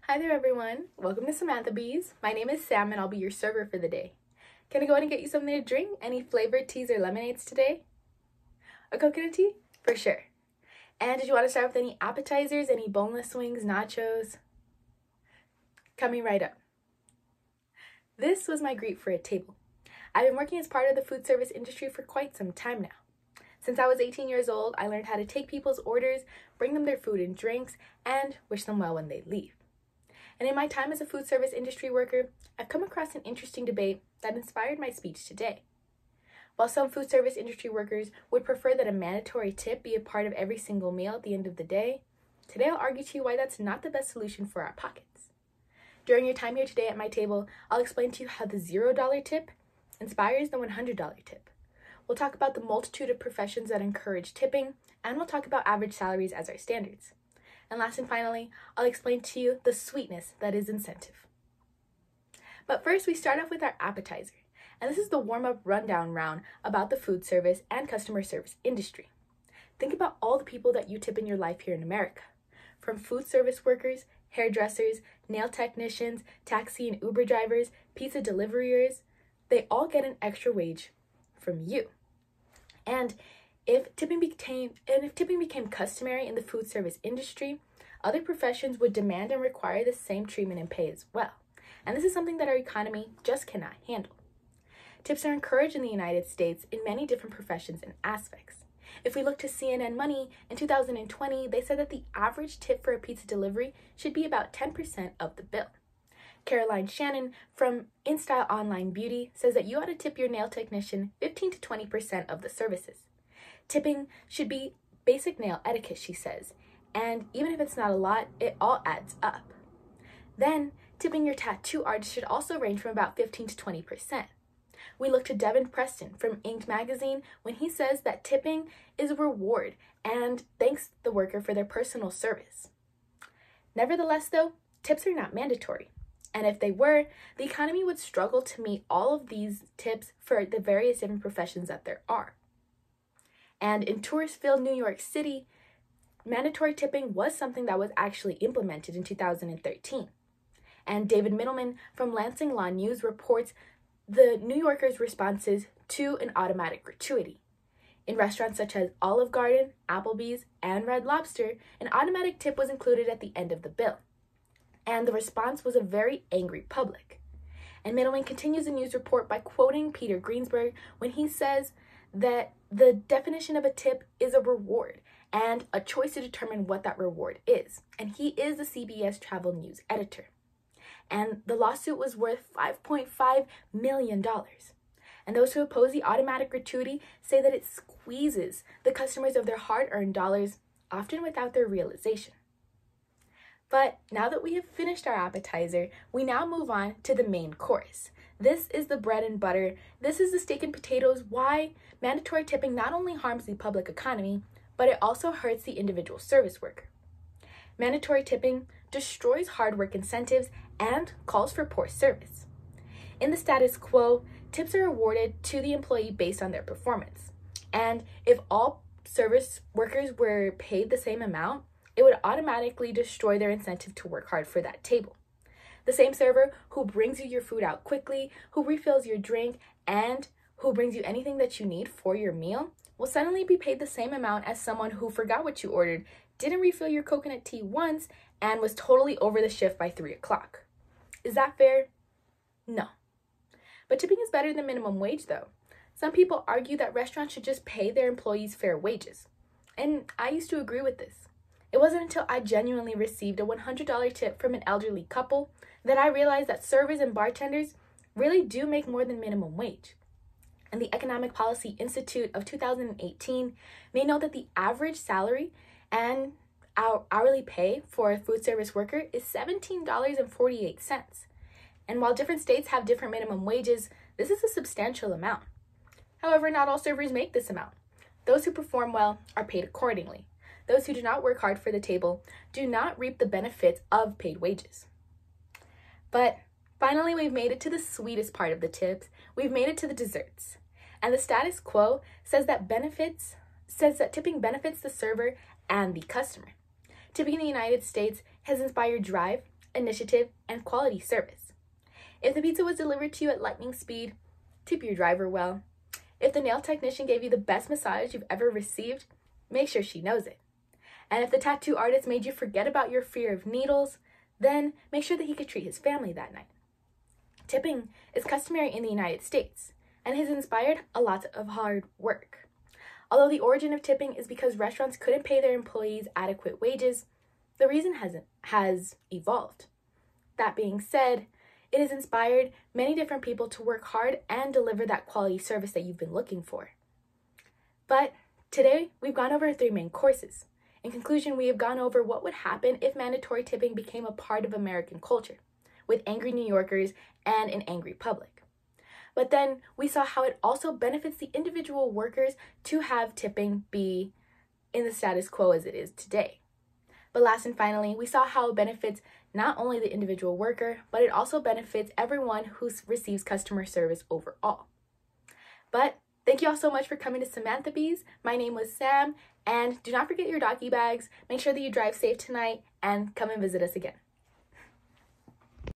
Hi there everyone, welcome to Samantha Bees. My name is Sam and I'll be your server for the day. Can I go ahead and get you something to drink? Any flavored teas or lemonades today? A coconut tea? For sure. And did you want to start with any appetizers, any boneless wings, nachos? Coming right up. This was my greet for a table. I've been working as part of the food service industry for quite some time now. Since I was 18 years old, I learned how to take people's orders, bring them their food and drinks, and wish them well when they leave. And in my time as a food service industry worker, I've come across an interesting debate that inspired my speech today. While some food service industry workers would prefer that a mandatory tip be a part of every single meal at the end of the day, today I'll argue to you why that's not the best solution for our pockets. During your time here today at my table, I'll explain to you how the $0 tip inspires the $100 tip. We'll talk about the multitude of professions that encourage tipping, and we'll talk about average salaries as our standards. And last and finally, I'll explain to you the sweetness that is incentive. But first, we start off with our appetizer. And this is the warm-up rundown round about the food service and customer service industry. Think about all the people that you tip in your life here in America. From food service workers, hairdressers, nail technicians, taxi and Uber drivers, pizza deliverers, they all get an extra wage from you. And if tipping became customary in the food service industry, other professions would demand and require the same treatment and pay as well. And this is something that our economy just cannot handle. Tips are encouraged in the United States in many different professions and aspects. If we look to CNN Money, in 2020, they said that the average tip for a pizza delivery should be about 10% of the bill. Caroline Shannon from InStyle Online Beauty says that you ought to tip your nail technician 15 to 20% of the services. Tipping should be basic nail etiquette, she says, and even if it's not a lot, it all adds up. Then, tipping your tattoo artist should also range from about 15 to 20%. We look to Devin Preston from Inked Magazine when he says that tipping is a reward and thanks the worker for their personal service. Nevertheless, though, tips are not mandatory. And if they were, the economy would struggle to meet all of these tips for the various different professions that there are. And in tourist-filled New York City, mandatory tipping was something that was actually implemented in 2013. And David Middleman from Lansing Law News reports the New Yorkers' responses to an automatic gratuity. In restaurants such as Olive Garden, Applebee's, and Red Lobster, an automatic tip was included at the end of the bill. And the response was a very angry public. And Middleman continues the news report by quoting Peter Greensburg when he says that the definition of a tip is a reward and a choice to determine what that reward is. And he is the CBS Travel News editor. And the lawsuit was worth $5.5 million. And those who oppose the automatic gratuity say that it squeezes the customers of their hard-earned dollars, often without their realization. But now that we have finished our appetizer, we now move on to the main course. This is the bread and butter. This is the steak and potatoes. Why mandatory tipping not only harms the public economy, but it also hurts the individual service worker. Mandatory tipping destroys hard work incentives and calls for poor service. In the status quo, tips are awarded to the employee based on their performance. And if all service workers were paid the same amount, it would automatically destroy their incentive to work hard for that table. The same server who brings you your food out quickly, who refills your drink, and who brings you anything that you need for your meal will suddenly be paid the same amount as someone who forgot what you ordered, didn't refill your coconut tea once, and was totally over the shift by 3 o'clock. Is that fair? No. But tipping is better than minimum wage, though. Some people argue that restaurants should just pay their employees fair wages. And I used to agree with this. It wasn't until I genuinely received a $100 tip from an elderly couple that I realized that servers and bartenders really do make more than minimum wage. And the Economic Policy Institute of 2018 may note that the average salary and our hourly pay for a food service worker is $17.48. And while different states have different minimum wages, this is a substantial amount. However, not all servers make this amount. Those who perform well are paid accordingly. Those who do not work hard for the table do not reap the benefits of paid wages. But finally, we've made it to the sweetest part of the tips. We've made it to the desserts. And the status quo says that tipping benefits the server and the customer. Tipping in the United States has inspired drive, initiative, and quality service. If the pizza was delivered to you at lightning speed, tip your driver well. If the nail technician gave you the best massage you've ever received, make sure she knows it. And if the tattoo artist made you forget about your fear of needles, then make sure that he could treat his family that night. Tipping is customary in the United States and has inspired a lot of hard work. Although the origin of tipping is because restaurants couldn't pay their employees adequate wages, the reason has evolved. That being said, it has inspired many different people to work hard and deliver that quality service that you've been looking for. But today, we've gone over 3 main courses. In conclusion, we have gone over what would happen if mandatory tipping became a part of American culture, with angry New Yorkers and an angry public. But then we saw how it also benefits the individual workers to have tipping be in the status quo as it is today. But last and finally, we saw how it benefits not only the individual worker, but it also benefits everyone who receives customer service overall. But thank you all so much for coming to Samantha Bees. My name was Sam, and do not forget your doggy bags. Make sure that you drive safe tonight and come and visit us again.